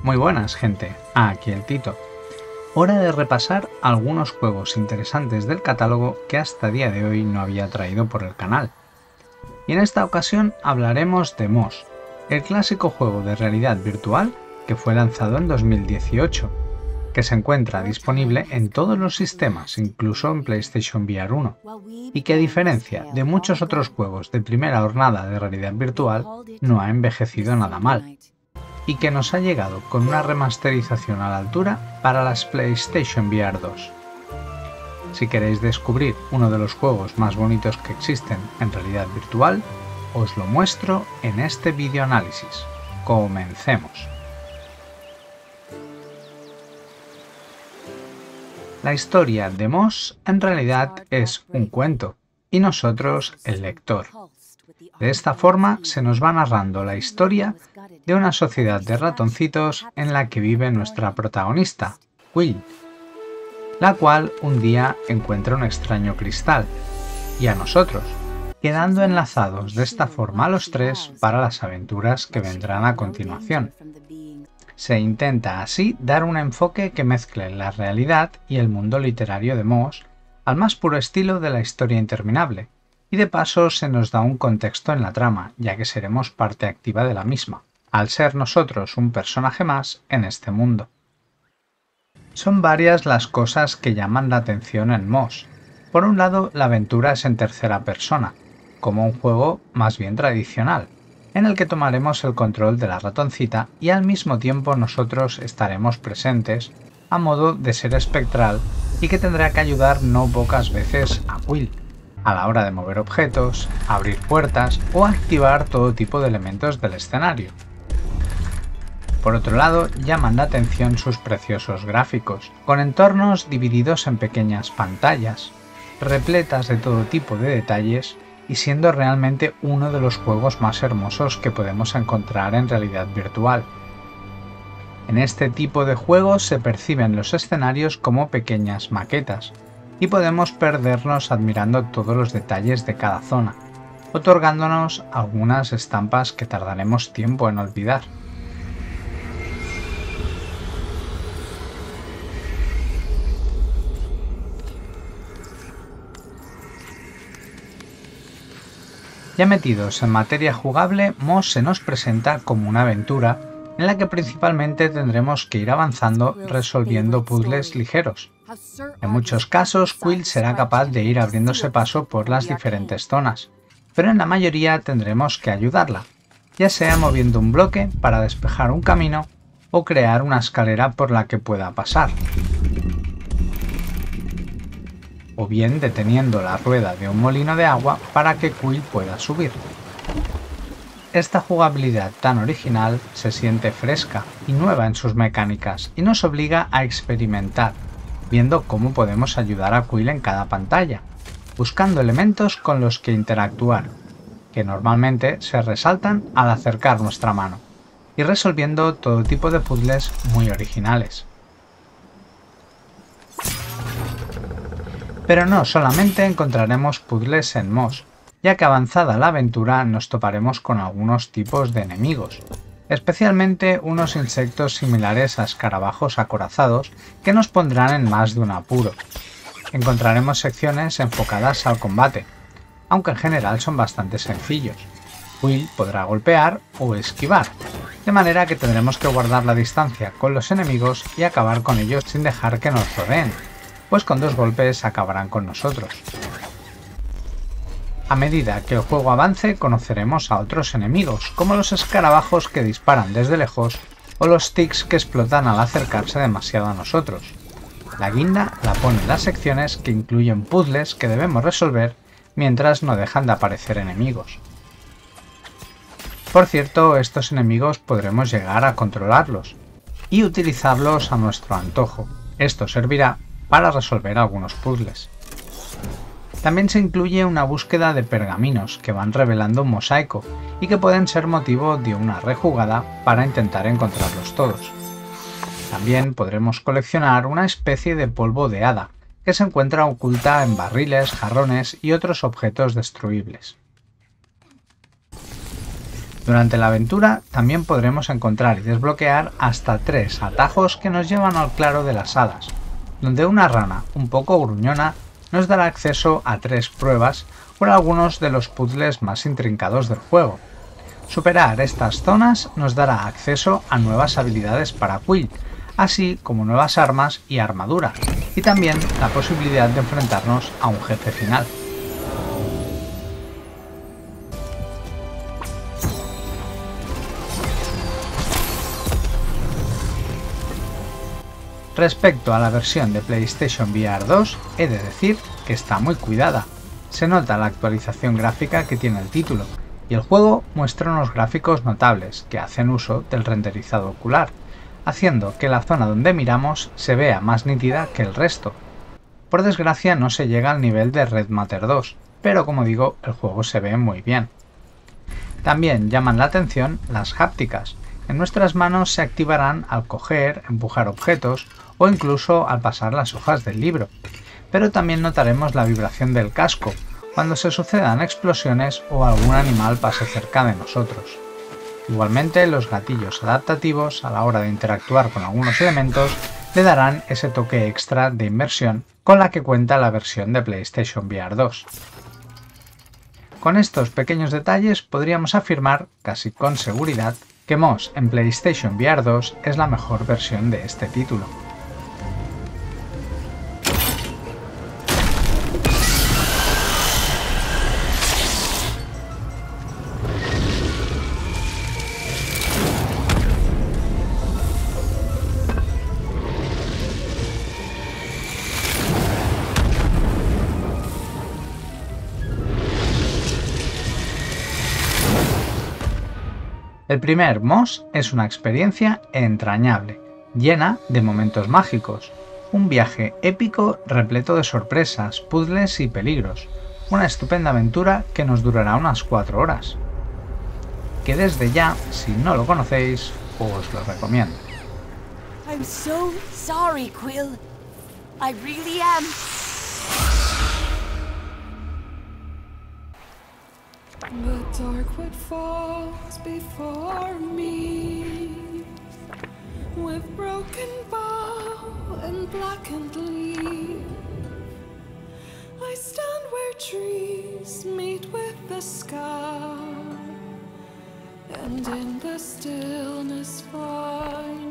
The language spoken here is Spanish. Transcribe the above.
Muy buenas, gente, aquí el Tito. Hora de repasar algunos juegos interesantes del catálogo que hasta día de hoy no había traído por el canal. Y en esta ocasión hablaremos de Moss, el clásico juego de realidad virtual que fue lanzado en 2018, que se encuentra disponible en todos los sistemas, incluso en PlayStation VR 1, y que a diferencia de muchos otros juegos de primera jornada de realidad virtual, no ha envejecido nada mal, y que nos ha llegado con una remasterización a la altura para las PlayStation VR 2. Si queréis descubrir uno de los juegos más bonitos que existen en realidad virtual, os lo muestro en este video análisis. Comencemos. La historia de Moss en realidad es un cuento, y nosotros el lector. De esta forma se nos va narrando la historia de una sociedad de ratoncitos en la que vive nuestra protagonista, Will, la cual un día encuentra un extraño cristal, y a nosotros, quedando enlazados de esta forma a los tres para las aventuras que vendrán a continuación. Se intenta así dar un enfoque que mezcle la realidad y el mundo literario de Moss al más puro estilo de la historia interminable, y de paso se nos da un contexto en la trama, ya que seremos parte activa de la misma, al ser nosotros un personaje más en este mundo. Son varias las cosas que llaman la atención en Moss. Por un lado, la aventura es en tercera persona, como un juego más bien tradicional, en el que tomaremos el control de la ratoncita y al mismo tiempo nosotros estaremos presentes a modo de ser espectral y que tendrá que ayudar no pocas veces a Will a la hora de mover objetos, abrir puertas o activar todo tipo de elementos del escenario. Por otro lado, llaman la atención sus preciosos gráficos, con entornos divididos en pequeñas pantallas, repletas de todo tipo de detalles y siendo realmente uno de los juegos más hermosos que podemos encontrar en realidad virtual. En este tipo de juegos se perciben los escenarios como pequeñas maquetas, y podemos perdernos admirando todos los detalles de cada zona, otorgándonos algunas estampas que tardaremos tiempo en olvidar. Ya metidos en materia jugable, Moss se nos presenta como una aventura en la que principalmente tendremos que ir avanzando resolviendo puzzles ligeros. En muchos casos, Quill será capaz de ir abriéndose paso por las diferentes zonas, pero en la mayoría tendremos que ayudarla, ya sea moviendo un bloque para despejar un camino o crear una escalera por la que pueda pasar, o bien deteniendo la rueda de un molino de agua para que Quill pueda subir. Esta jugabilidad tan original se siente fresca y nueva en sus mecánicas y nos obliga a experimentar, viendo cómo podemos ayudar a Quill en cada pantalla, buscando elementos con los que interactuar, que normalmente se resaltan al acercar nuestra mano, y resolviendo todo tipo de puzzles muy originales. Pero no solamente encontraremos puzzles en Moss, ya que avanzada la aventura nos toparemos con algunos tipos de enemigos, especialmente unos insectos similares a escarabajos acorazados que nos pondrán en más de un apuro. Encontraremos secciones enfocadas al combate, aunque en general son bastante sencillos. Will podrá golpear o esquivar, de manera que tendremos que guardar la distancia con los enemigos y acabar con ellos sin dejar que nos rodeen, pues con 2 golpes acabarán con nosotros. A medida que el juego avance conoceremos a otros enemigos, como los escarabajos que disparan desde lejos o los tics que explotan al acercarse demasiado a nosotros. La guinda la ponen las secciones que incluyen puzzles que debemos resolver mientras no dejan de aparecer enemigos. Por cierto, estos enemigos podremos llegar a controlarlos y utilizarlos a nuestro antojo. Esto servirá para resolver algunos puzzles. También se incluye una búsqueda de pergaminos que van revelando un mosaico y que pueden ser motivo de una rejugada para intentar encontrarlos todos. También podremos coleccionar una especie de polvo de hada que se encuentra oculta en barriles, jarrones y otros objetos destruibles. Durante la aventura también podremos encontrar y desbloquear hasta 3 atajos que nos llevan al claro de las hadas, donde una rana un poco gruñona nos dará acceso a 3 pruebas por algunos de los puzzles más intrincados del juego. Superar estas zonas nos dará acceso a nuevas habilidades para Quill, así como nuevas armas y armadura, y también la posibilidad de enfrentarnos a un jefe final. Respecto a la versión de PlayStation VR 2, he de decir que está muy cuidada. Se nota la actualización gráfica que tiene el título, y el juego muestra unos gráficos notables que hacen uso del renderizado ocular, haciendo que la zona donde miramos se vea más nítida que el resto. Por desgracia no se llega al nivel de Red Matter 2, pero como digo, el juego se ve muy bien. También llaman la atención las hápticas. En nuestras manos se activarán al coger, empujar objetos o incluso al pasar las hojas del libro, pero también notaremos la vibración del casco cuando se sucedan explosiones o algún animal pase cerca de nosotros. Igualmente, los gatillos adaptativos a la hora de interactuar con algunos elementos le darán ese toque extra de inmersión con la que cuenta la versión de PlayStation VR 2. Con estos pequeños detalles podríamos afirmar, casi con seguridad, que Moss en PlayStation VR 2 es la mejor versión de este título. El primer Moss es una experiencia entrañable, llena de momentos mágicos, un viaje épico repleto de sorpresas, puzzles y peligros, una estupenda aventura que nos durará unas 4 horas. Que desde ya, si no lo conocéis, os lo recomiendo. I'm so sorry, Quill. I really am. But Darkwood falls before me, with broken bow and blackened leaf. I stand where trees meet with the sky, and in the stillness find